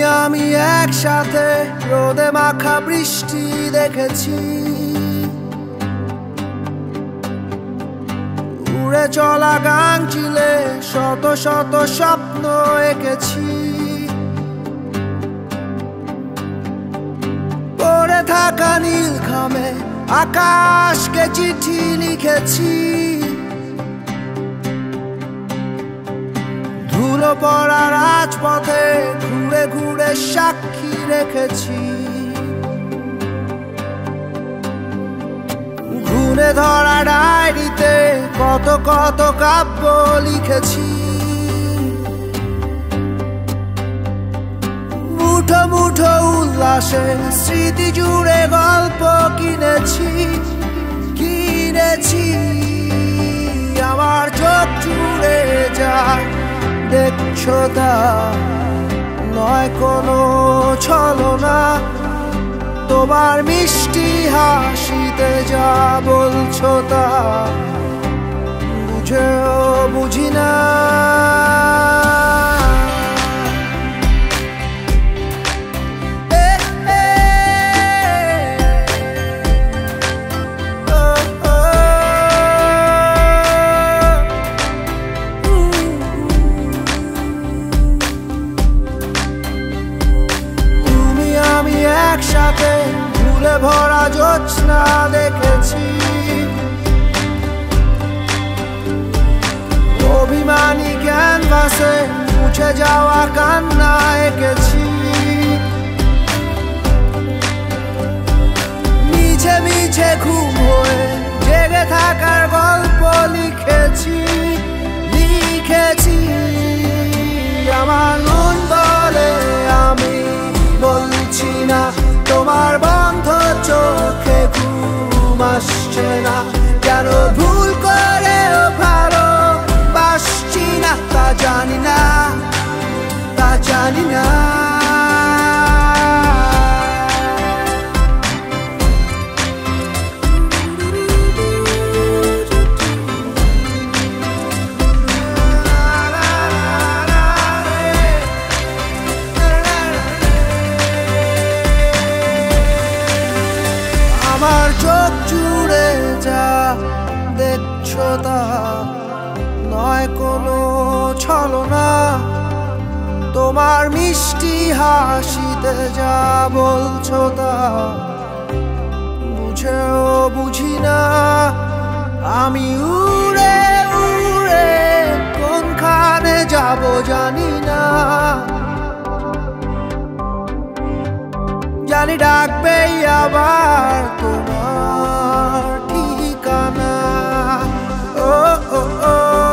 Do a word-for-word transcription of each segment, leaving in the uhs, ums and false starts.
আমি একসাথে রোদে মাখা বৃষ্টি দেখেছি, উড়ে চলা গান চিলে শত শত স্বপ্ন এঁকেছি, পড়ে থাকা নীল খামে আকাশকে চিঠি লিখেছি, ধুলো পড়া রাজপথে ঘুরে ঘুরে সাক্ষী রেখেছি, ঘুরে ধরা ডায়েরিতে কত কত কাব্য লিখেছি, মুঠো মুঠো উল্লাসে স্মৃতি জুড়ে গল্প কিনেছি কিনেছি আমার চোখ জুড়ে যা দেখছো তা নয় কোনো ছলনা, তোমার মিষ্টি হাসিতে যা বলছো তা বুঝেও বুঝি না। একসাথে ফুলে ভরা জ্যোৎস্না দেখেছি, অভিমানী ক্যানভাসে মুছে যাওয়া কান্না এঁকেছি, মিছে মিছে ঘুম হয়ে জেগে থাকার গল্প লিখেছি লিখেছি আমার মন বলে আমি বলছি না, তোমার বন্ধ চোখে ঘুম আসছে না, কেন ভুল করে ভালো বাসছি না তা জানি না তা জানি না। আমার চোখ জুড়ে যা দেখছো তা নয় কোনো ছলনা, তোমার মিষ্টি হাসিতে যা বলছো তা বুঝেও বুঝি না। আমি উড়ে উড়ে কোনখানে যাব জানি না, জানি ডাকবেই আবার তোমার ঠিকানা। ও ও ও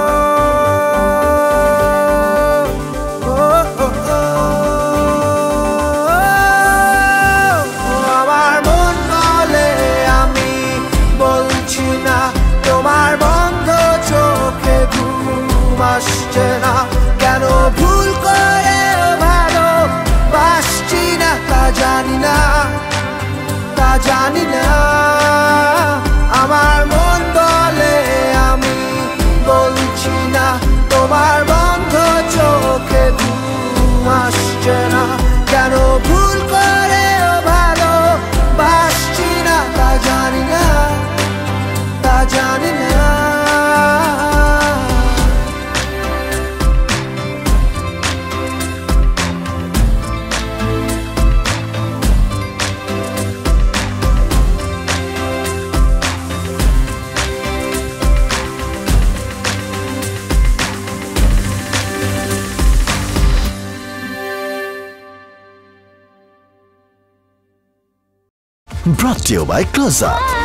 আমার মন বলে আমি বলছি না, তোমার বন্ধ চোখে ঘুম আসছে না, কেন ভুল করে ভালো বাসছি না তা জানি না তা জানি না। আমার মন বলে আমি বলছি না, তোমার বন্ধ চোখে ঘুম আসছে না, কেন ভুল করে ভালো বাসছি না তা জানি না তা জানি না। Brought to you by Close Up.